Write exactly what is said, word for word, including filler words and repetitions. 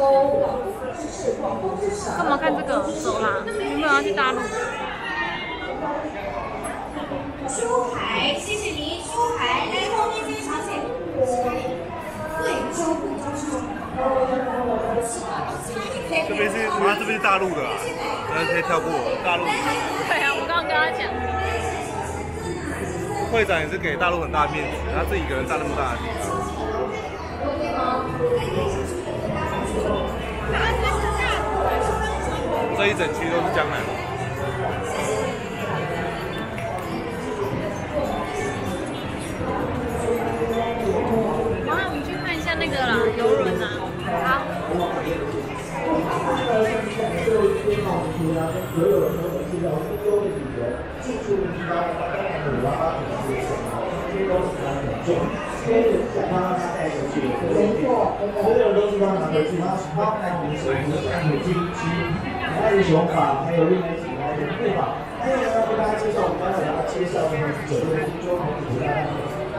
干嘛看这个？走啦！有没有要去大陆？ 出海，谢谢您，出海，来后面这一场线，贵州贵州是这边是，妈，这边是大陆的啊，那可以跳过大陆。 对啊，我刚刚跟他讲。 会长也是给大陆很大的面子，他自己一个人占那么大的地方。这一整区都是江南。 然后我们去看一下那个啦，游轮啊。好。 所有都是让他们去他他看你所以看你进去，还有熊法，还有另外几个对吧？还有呢，跟大家介绍，我们刚才给大家介绍的呢，整个非洲和古代。